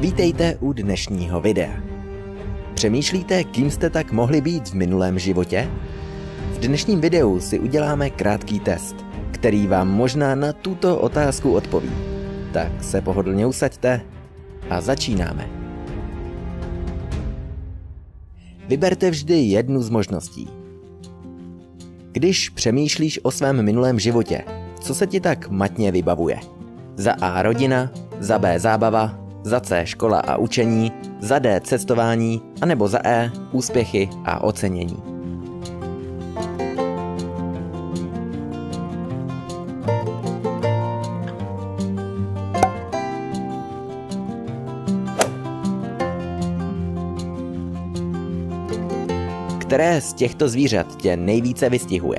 Vítejte u dnešního videa. Přemýšlíte, kým jste tak mohli být v minulém životě? V dnešním videu si uděláme krátký test, který vám možná na tuto otázku odpoví. Tak se pohodlně usaďte a začínáme. Vyberte vždy jednu z možností. Když přemýšlíš o svém minulém životě, co se ti tak matně vybavuje? Za A rodina, za B zábava, za C škola a učení, za D cestování, anebo za E úspěchy a ocenění. Které z těchto zvířat tě nejvíce vystihuje?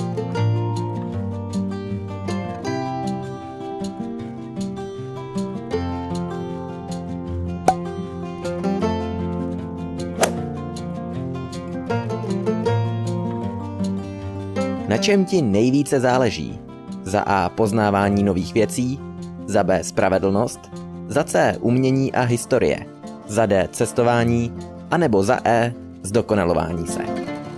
Na čem ti nejvíce záleží? Za A poznávání nových věcí, za B spravedlnost, za C umění a historie, za D cestování, anebo za E zdokonalování se.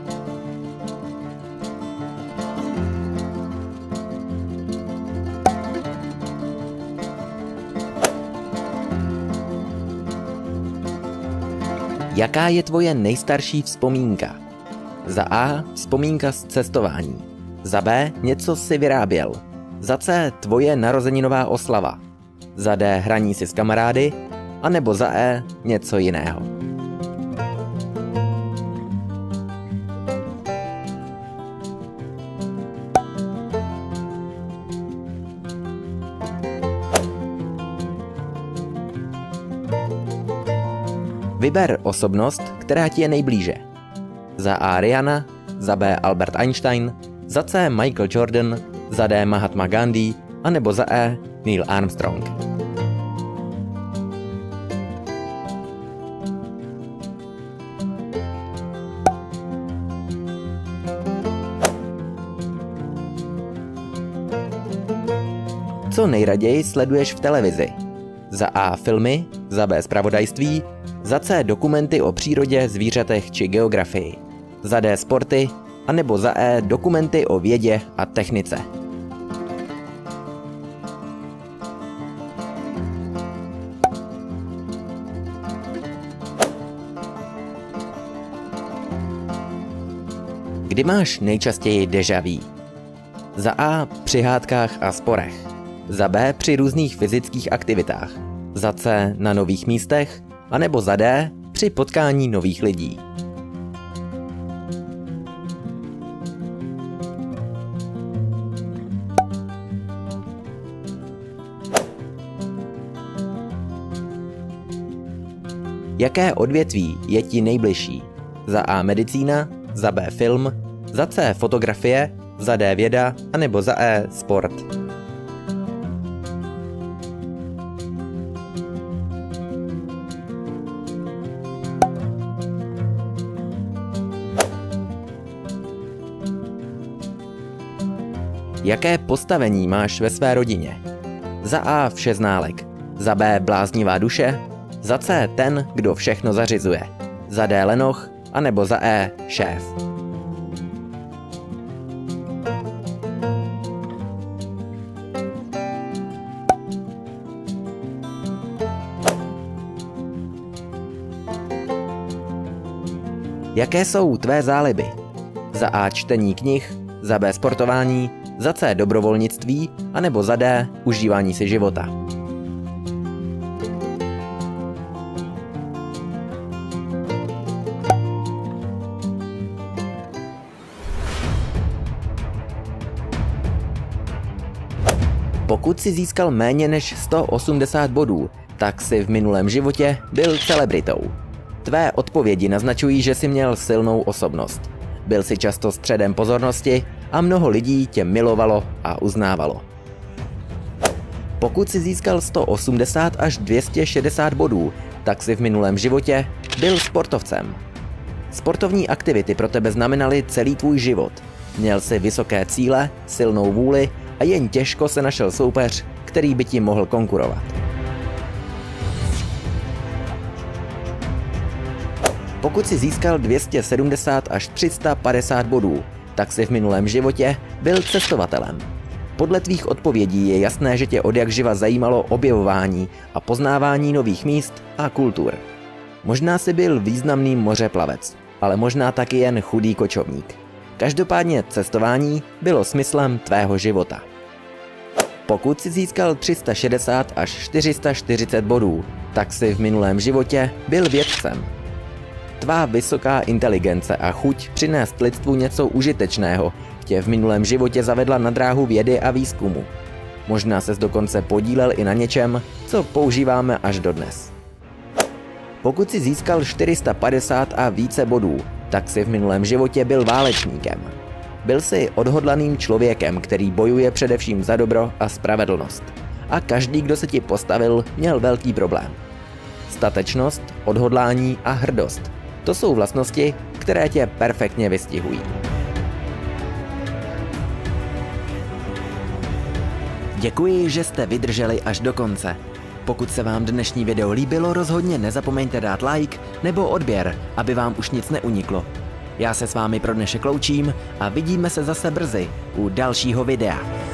Jaká je tvoje nejstarší vzpomínka? Za A vzpomínka z cestování, za B něco si vyráběl, za C tvoje narozeninová oslava, za D hraní si s kamarády, anebo za E něco jiného. Vyber osobnost, která ti je nejblíže. Za A Rihanna, za B Albert Einstein, za C Michael Jordan, za D Mahatma Gandhi, anebo za E Neil Armstrong. Co nejraději sleduješ v televizi? Za A filmy, za B zpravodajství, za C dokumenty o přírodě, zvířatech či geografii, za D sporty, anebo za E dokumenty o vědě a technice. Kdy máš nejčastěji déjà vu? Za A při hádkách a sporech, za B při různých fyzických aktivitách, za C na nových místech, anebo za D při potkání nových lidí. Jaké odvětví je ti nejbližší? Za A medicína, za B film, za C fotografie, za D věda, anebo za E sport. Jaké postavení máš ve své rodině? Za A všeználek, za B bláznivá duše, za C ten, kdo všechno zařizuje, za D lenoch, anebo za E šéf. Jaké jsou tvé záliby? Za A čtení knih, za B sportování, za C dobrovolnictví, anebo za D užívání si života. Pokud si získal méně než 180 bodů, tak si v minulém životě byl celebritou. Tvé odpovědi naznačují, že jsi měl silnou osobnost. Byl si často středem pozornosti a mnoho lidí tě milovalo a uznávalo. Pokud si získal 180 až 260 bodů, tak si v minulém životě byl sportovcem. Sportovní aktivity pro tebe znamenaly celý tvůj život. Měl jsi vysoké cíle, silnou vůli a jen těžko se našel soupeř, který by ti mohl konkurovat. Pokud si získal 270 až 350 bodů, tak si v minulém životě byl cestovatelem. Podle tvých odpovědí je jasné, že tě odjakživa zajímalo objevování a poznávání nových míst a kultur. Možná si byl významný mořeplavec, ale možná taky jen chudý kočovník. Každopádně cestování bylo smyslem tvého života. Pokud si získal 360 až 440 bodů, tak si v minulém životě byl vědcem. Tvá vysoká inteligence a chuť přinést lidstvu něco užitečného tě v minulém životě zavedla na dráhu vědy a výzkumu. Možná ses dokonce podílel i na něčem, co používáme až dodnes. Pokud si získal 450 a více bodů, tak si v minulém životě byl válečníkem. Byl jsi odhodlaným člověkem, který bojuje především za dobro a spravedlnost. A každý, kdo se ti postavil, měl velký problém. Statečnost, odhodlání a hrdost. To jsou vlastnosti, které tě perfektně vystihují. Děkuji, že jste vydrželi až do konce. Pokud se vám dnešní video líbilo, rozhodně nezapomeňte dát like nebo odběr, aby vám už nic neuniklo. Já se s vámi pro dnešek loučím a vidíme se zase brzy u dalšího videa.